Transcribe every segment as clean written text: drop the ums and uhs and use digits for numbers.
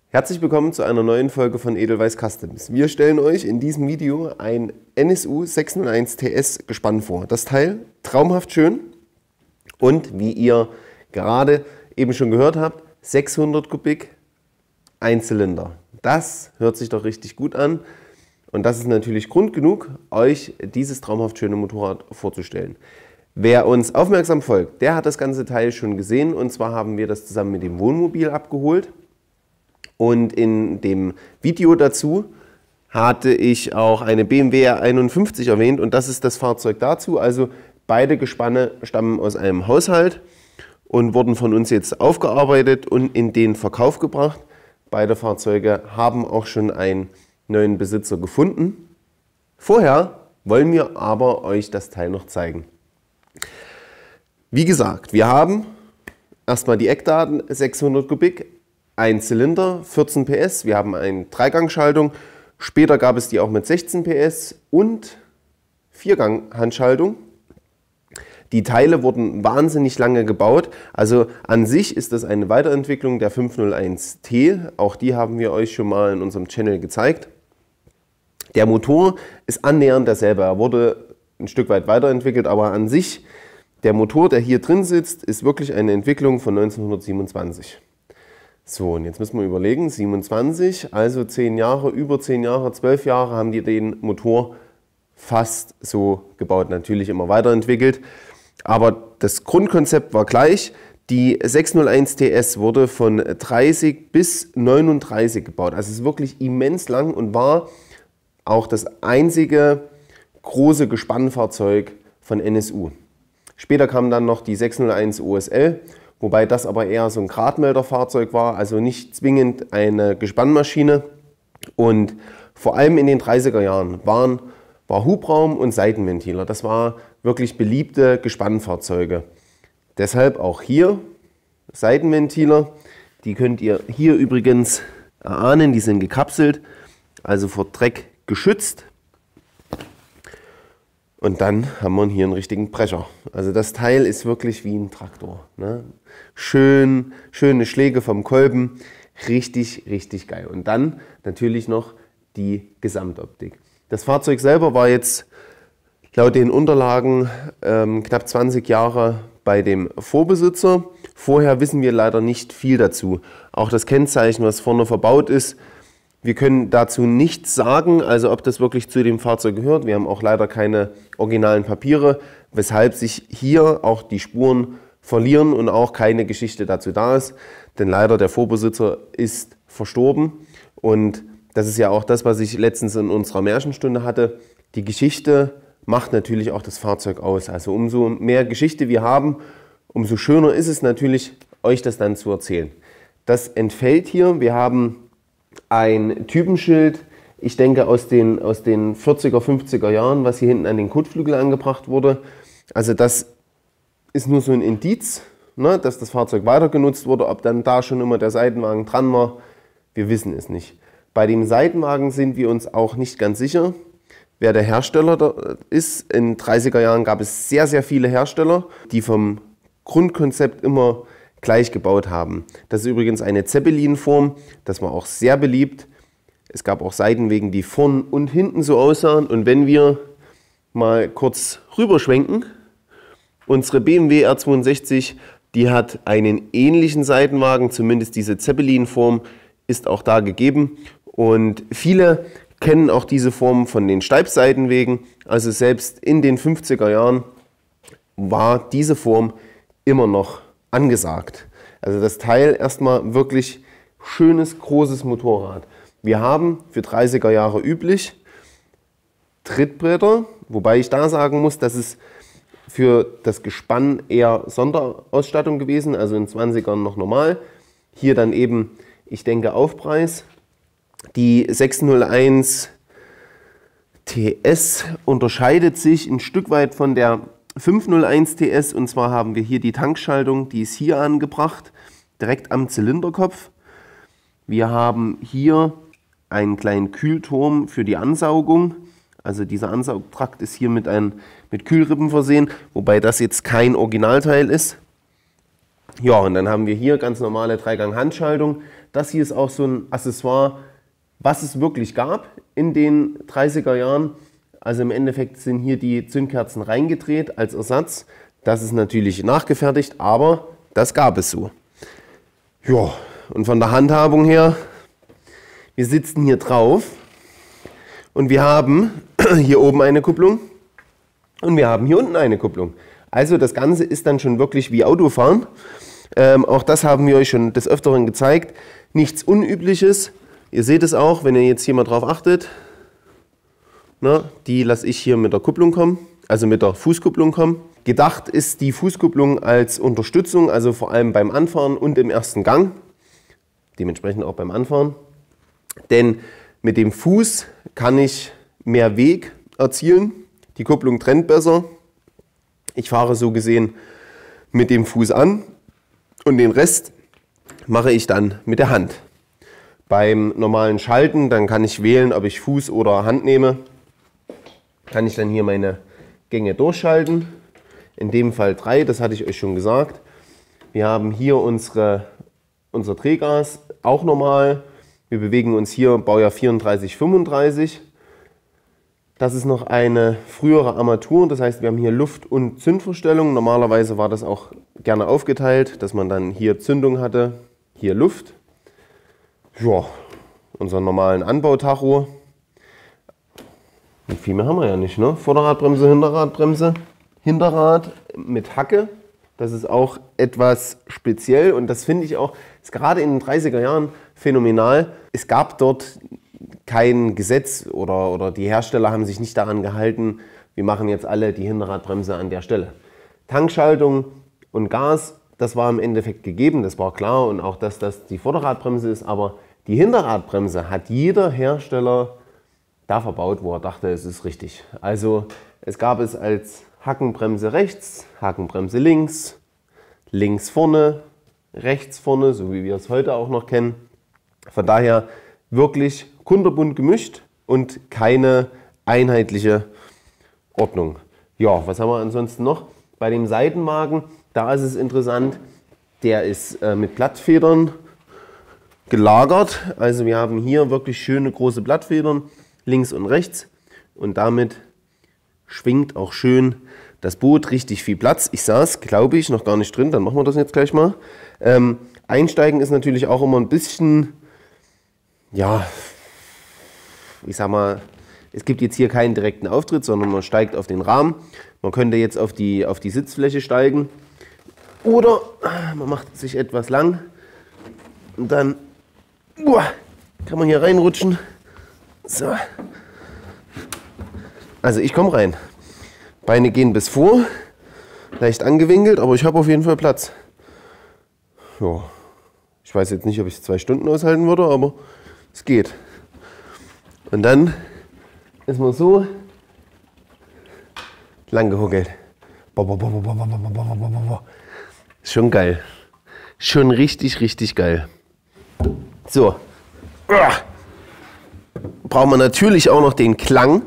Herzlich willkommen zu einer neuen Folge von Edelweiss Customs. Wir stellen euch in diesem Video ein NSU 601 TS Gespann vor. Das Teil traumhaft schön und wie ihr gerade eben schon gehört habt, 600 Kubik, ein Zylinder. Das hört sich doch richtig gut an und das ist natürlich Grund genug, euch dieses traumhaft schöne Motorrad vorzustellen. Wer uns aufmerksam folgt, der hat das ganze Teil schon gesehen, und zwar haben wir das zusammen mit dem Wohnmobil abgeholt. Und in dem Video dazu hatte ich auch eine BMW R51 erwähnt, und das ist das Fahrzeug dazu. Also beide Gespanne stammen aus einem Haushalt und wurden von uns jetzt aufgearbeitet und in den Verkauf gebracht. Beide Fahrzeuge haben auch schon einen neuen Besitzer gefunden. Vorher wollen wir aber euch das Teil noch zeigen. Wie gesagt, wir haben erstmal die Eckdaten: 600 Kubik, ein Zylinder, 14 PS, wir haben eine Dreigangschaltung, später gab es die auch mit 16 PS und Viergang-Handschaltung. Die Teile wurden wahnsinnig lange gebaut, also an sich ist das eine Weiterentwicklung der 501T, auch die haben wir euch schon mal in unserem Channel gezeigt. Der Motor ist annähernd derselbe, er wurde ein Stück weit weiterentwickelt, aber an sich, der Motor, der hier drin sitzt, ist wirklich eine Entwicklung von 1927. So, und jetzt müssen wir überlegen, 27, also 10 Jahre, über 10 Jahre, 12 Jahre haben die den Motor fast so gebaut, natürlich immer weiterentwickelt. Aber das Grundkonzept war gleich. Die 601 TS wurde von 30 bis 39 gebaut. Also es ist wirklich immens lang und war auch das einzige große Gespannfahrzeug von NSU. Später kam dann noch die 601 OSL, wobei das aber eher so ein Gradmelderfahrzeug war, also nicht zwingend eine Gespannmaschine. Und vor allem in den 30er Jahren war Hubraum und Seitenventiler. Das war wirklich beliebte Gespannfahrzeuge. Deshalb auch hier Seitenventiler. Die könnt ihr hier übrigens erahnen, die sind gekapselt, also vor Dreck geschützt. Und dann haben wir hier einen richtigen Brecher. Also das Teil ist wirklich wie ein Traktor, ne? Schöne Schläge vom Kolben, richtig, richtig geil. Und dann natürlich noch die Gesamtoptik. Das Fahrzeug selber war jetzt laut den Unterlagen knapp 20 Jahre bei dem Vorbesitzer. Vorher wissen wir leider nicht viel dazu. Auch das Kennzeichen, was vorne verbaut ist, wir können dazu nichts sagen, also ob das wirklich zu dem Fahrzeug gehört. Wir haben auch leider keine originalen Papiere, weshalb sich hier auch die Spuren verlieren und auch keine Geschichte dazu da ist. Denn leider der Vorbesitzer ist verstorben, und das ist ja auch das, was ich letztens in unserer Märchenstunde hatte. Die Geschichte macht natürlich auch das Fahrzeug aus. Also umso mehr Geschichte wir haben, umso schöner ist es natürlich, euch das dann zu erzählen. Das entfällt hier. Wir haben ein Typenschild, ich denke aus den 40er, 50er Jahren, was hier hinten an den Kotflügel angebracht wurde. Also das ist nur so ein Indiz, ne, dass das Fahrzeug weiter genutzt wurde. Ob dann da schon immer der Seitenwagen dran war, wir wissen es nicht. Bei dem Seitenwagen sind wir uns auch nicht ganz sicher, wer der Hersteller da ist. In den 30er Jahren gab es sehr, sehr viele Hersteller, die vom Grundkonzept immer gleich gebaut haben. Das ist übrigens eine Zeppelin-Form, das war auch sehr beliebt. Es gab auch Seitenwegen, die vorn und hinten so aussahen. Und wenn wir mal kurz rüberschwenken, unsere BMW R62, die hat einen ähnlichen Seitenwagen, zumindest diese Zeppelin-Form ist auch da gegeben. Und viele kennen auch diese Form von den Steibseitenwegen. Also selbst in den 50er Jahren war diese Form immer noch angesagt. Also das Teil erstmal wirklich schönes, großes Motorrad. Wir haben für 30er Jahre üblich Trittbretter, wobei ich da sagen muss, das ist für das Gespann eher Sonderausstattung gewesen, also in 20ern noch normal. Hier dann eben, ich denke, Aufpreis. Die 601 TS unterscheidet sich ein Stück weit von der 501 TS, und zwar haben wir hier die Tankschaltung, die ist hier angebracht, direkt am Zylinderkopf. Wir haben hier einen kleinen Kühlturm für die Ansaugung, also dieser Ansaugtrakt ist hier mit Kühlrippen versehen, wobei das jetzt kein Originalteil ist. Ja, und dann haben wir hier ganz normale Dreigang-Handschaltung. Das hier ist auch so ein Accessoire, was es wirklich gab in den 30er Jahren. Also im Endeffekt sind hier die Zündkerzen reingedreht als Ersatz. Das ist natürlich nachgefertigt, aber das gab es so. Ja, und von der Handhabung her, wir sitzen hier drauf und wir haben hier oben eine Kupplung und wir haben hier unten eine Kupplung. Also das Ganze ist dann schon wirklich wie Autofahren. Auch das haben wir euch schon des Öfteren gezeigt. Nichts Unübliches. Ihr seht es auch, wenn ihr jetzt hier mal drauf achtet. Na, die lasse ich hier mit der Kupplung kommen, also mit der Fußkupplung kommen. Gedacht ist die Fußkupplung als Unterstützung, also vor allem beim Anfahren und im ersten Gang. Dementsprechend auch beim Anfahren. Denn mit dem Fuß kann ich mehr Weg erzielen. Die Kupplung trennt besser. Ich fahre so gesehen mit dem Fuß an und den Rest mache ich dann mit der Hand. Beim normalen Schalten, dann kann ich wählen, ob ich Fuß oder Hand nehme. Kann ich dann hier meine Gänge durchschalten. In dem Fall 3, das hatte ich euch schon gesagt. Wir haben hier unser Drehgas, auch normal. Wir bewegen uns hier Baujahr 34, 35. Das ist noch eine frühere Armatur, das heißt, wir haben hier Luft- und Zündverstellung. Normalerweise war das auch gerne aufgeteilt, dass man dann hier Zündung hatte, hier Luft. Ja, unseren normalen Anbautacho. Und viel mehr haben wir ja nicht, ne? Vorderradbremse, Hinterradbremse. Hinterrad mit Hacke. Das ist auch etwas speziell und das finde ich auch, ist gerade in den 30er Jahren phänomenal. Es gab dort kein Gesetz oder die Hersteller haben sich nicht daran gehalten, wir machen jetzt alle die Hinterradbremse an der Stelle. Tankschaltung und Gas, das war im Endeffekt gegeben, das war klar und auch, dass das die Vorderradbremse ist, aber die Hinterradbremse hat jeder Hersteller da verbaut, wo er dachte, es ist richtig. Also es gab es als Hackenbremse rechts, Hackenbremse links, links vorne, rechts vorne, so wie wir es heute auch noch kennen. Von daher wirklich kunterbunt gemischt und keine einheitliche Ordnung. Ja, was haben wir ansonsten noch? Bei dem Seitenwagen, da ist es interessant, der ist mit Blattfedern gelagert. Also wir haben hier wirklich schöne große Blattfedern, links und rechts. Und damit schwingt auch schön das Boot, richtig viel Platz. Ich saß, glaube ich, noch gar nicht drin, dann machen wir das jetzt gleich mal. Einsteigen ist natürlich auch immer ein bisschen, ja, ich sag mal, es gibt jetzt hier keinen direkten Auftritt, sondern man steigt auf den Rahmen. Man könnte jetzt auf die Sitzfläche steigen oder man macht sich etwas lang und dann kann man hier reinrutschen. So. Also ich komme rein. Beine gehen bis vor, leicht angewinkelt, aber ich habe auf jeden Fall Platz. Ja. Ich weiß jetzt nicht, ob ich es 2 Stunden aushalten würde, aber es geht. Und dann ist man so lang gehuckelt. Ist schon geil. Schon richtig, richtig geil. So. Brauchen wir natürlich auch noch den Klang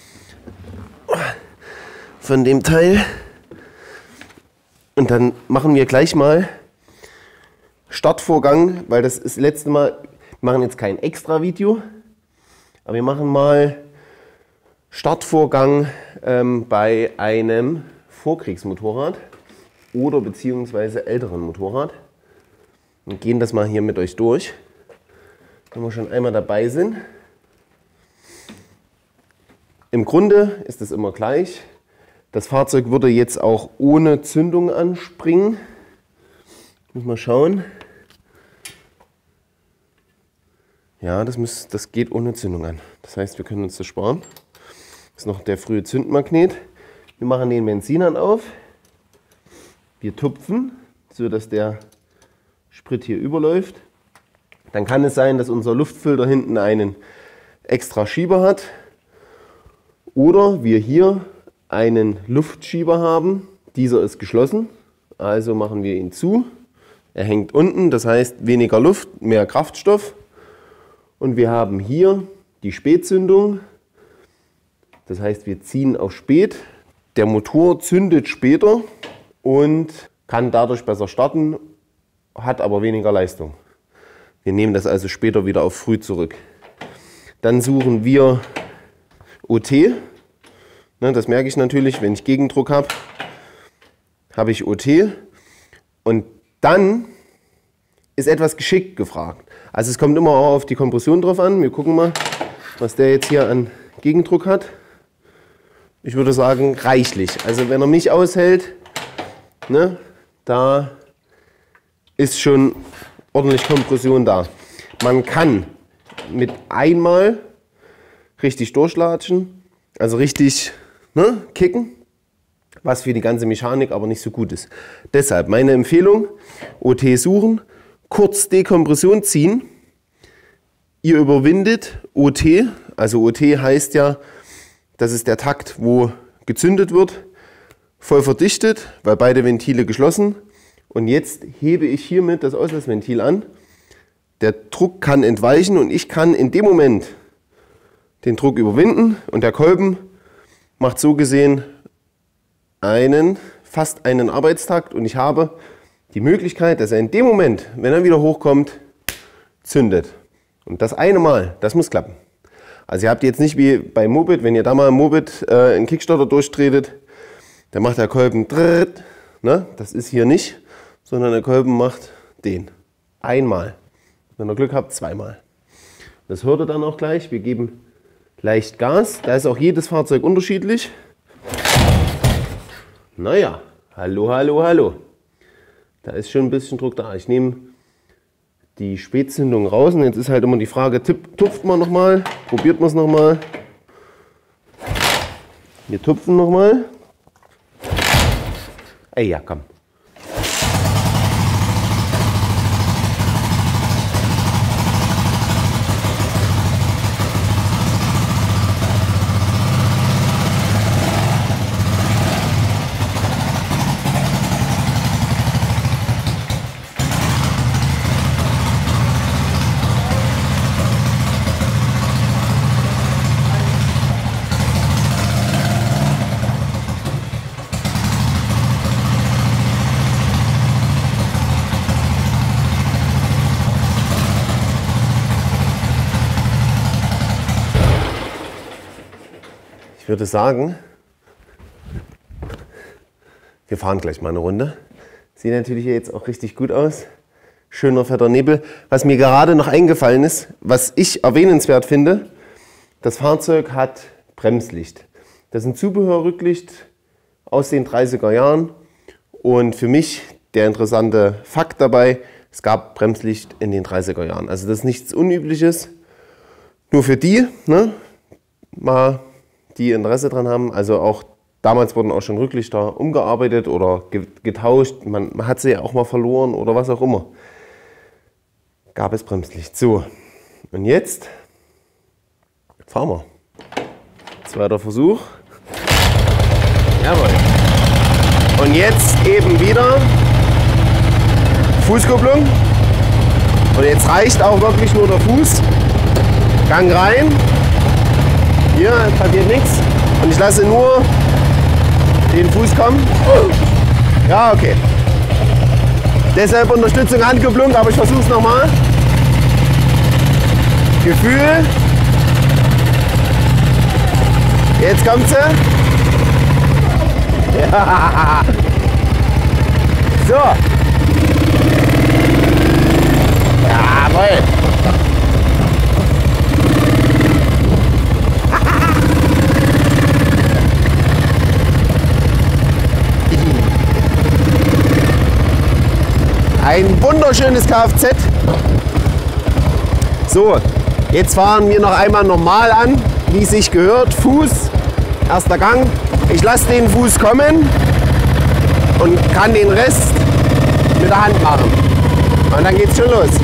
von dem Teil. Und dann machen wir gleich mal Startvorgang, weil das ist das letzte Mal, wir machen jetzt kein extra Video, aber wir machen mal Startvorgang bei einem Vorkriegsmotorrad oder beziehungsweise älteren Motorrad und gehen das mal hier mit euch durch, wenn wir schon einmal dabei sind. Im Grunde ist es immer gleich. Das Fahrzeug würde jetzt auch ohne Zündung anspringen. Muss mal schauen. Ja, das geht ohne Zündung an. Das heißt, wir können uns das sparen. Das ist noch der frühe Zündmagnet. Wir machen den Benzinern auf. Wir tupfen, sodass der Sprit hier überläuft. Dann kann es sein, dass unser Luftfilter hinten einen extra Schieber hat. Oder wir hier einen Luftschieber haben. Dieser ist geschlossen. Also machen wir ihn zu. Er hängt unten, das heißt weniger Luft, mehr Kraftstoff. Und wir haben hier die Spätzündung. Das heißt, wir ziehen auf Spät. Der Motor zündet später und kann dadurch besser starten, hat aber weniger Leistung. Wir nehmen das also später wieder auf früh zurück. Dann suchen wir OT. Das merke ich natürlich, wenn ich Gegendruck habe, habe ich OT. Und dann ist etwas Geschick gefragt. Also es kommt immer auch auf die Kompression drauf an. Wir gucken mal, was der jetzt hier an Gegendruck hat. Ich würde sagen reichlich. Also wenn er mich aushält, ne, da ist schon ordentlich Kompression da. Man kann mit einmal richtig durchlatschen, also richtig, ne, kicken, was für die ganze Mechanik aber nicht so gut ist. Deshalb meine Empfehlung, OT suchen, kurz Dekompression ziehen. Ihr überwindet OT, also OT heißt ja, das ist der Takt, wo gezündet wird, voll verdichtet, weil beide Ventile geschlossen. Und jetzt hebe ich hiermit das Auslassventil an. Der Druck kann entweichen und ich kann in dem Moment den Druck überwinden. Und der Kolben macht so gesehen fast einen Arbeitstakt. Und ich habe die Möglichkeit, dass er in dem Moment, wenn er wieder hochkommt, zündet. Und das eine Mal, das muss klappen. Also ihr habt jetzt nicht wie beim Moped, wenn ihr da mal im Moped einen Kickstarter durchtretet, dann macht der Kolben drrrt, ne? Das ist hier nicht, sondern der Kolben macht den. Einmal. Wenn ihr Glück habt, zweimal. Das hört ihr dann auch gleich. Wir geben leicht Gas. Da ist auch jedes Fahrzeug unterschiedlich. Naja, hallo, hallo, hallo. Da ist schon ein bisschen Druck da. Ich nehme die Spätzündung raus. Und jetzt ist halt immer die Frage, tupft man nochmal? Probiert man es nochmal? Wir tupfen nochmal. Ey, ja, komm. Ich würde sagen, wir fahren gleich mal eine Runde. Sieht natürlich jetzt auch richtig gut aus. Schöner fetter Nebel. Was mir gerade noch eingefallen ist, was ich erwähnenswert finde, das Fahrzeug hat Bremslicht. Das ist ein Zubehörrücklicht aus den 30er Jahren. Und für mich der interessante Fakt dabei, es gab Bremslicht in den 30er Jahren. Also das ist nichts Unübliches. Nur für die, ne, mal die Interesse dran haben, also auch damals wurden auch schon Rücklichter umgearbeitet oder getauscht, man hat sie ja auch mal verloren oder was auch immer. Gab es Bremslicht. So, und jetzt fahren wir. Zweiter Versuch. Jawohl. Und jetzt eben wieder Fußkupplung. Und jetzt reicht auch wirklich nur der Fuß. Gang rein. Hier passiert nichts und ich lasse nur den Fuß kommen. Ja, okay. Deshalb Unterstützung Handkupplung, aber ich versuche es nochmal. Gefühl. Jetzt kommt sie. Ja. So. Jawohl. Ein wunderschönes Kfz. So, jetzt fahren wir noch einmal normal an, wie es sich gehört. Fuß, erster Gang. Ich lasse den Fuß kommen und kann den Rest mit der Hand machen. Und dann geht's schon los.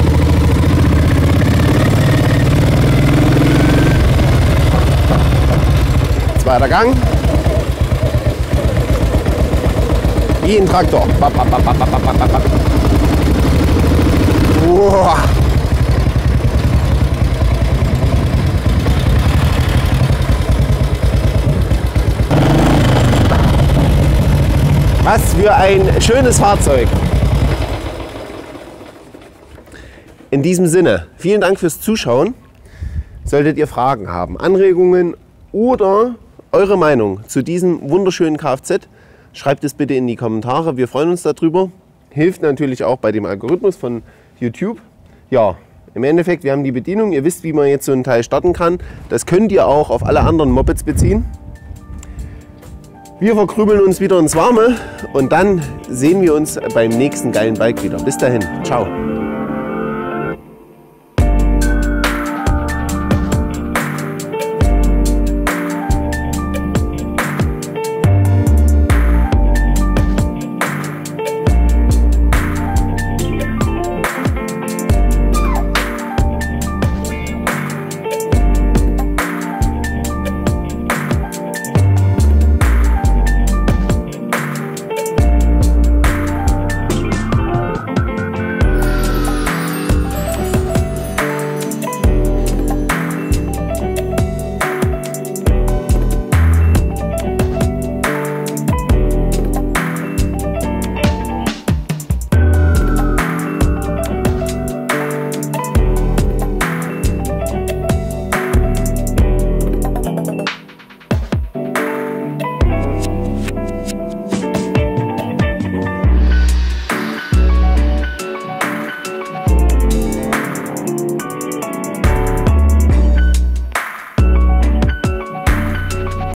Zweiter Gang. Wie ein Traktor. Wow. Was für für ein schönes Fahrzeug. In diesem Sinne, vielen Dank fürs Zuschauen. Solltet ihr Fragen haben, Anregungen oder eure Meinung zu diesem wunderschönen Kfz, schreibt es bitte in die Kommentare. Wir freuen uns darüber. Hilft natürlich auch bei dem Algorithmus von YouTube. Ja, im Endeffekt, wir haben die Bedienung. Ihr wisst, wie man jetzt so ein Teil starten kann. Das könnt ihr auch auf alle anderen Mopeds beziehen. Wir verkrümeln uns wieder ins Warme und dann sehen wir uns beim nächsten geilen Bike wieder. Bis dahin, ciao.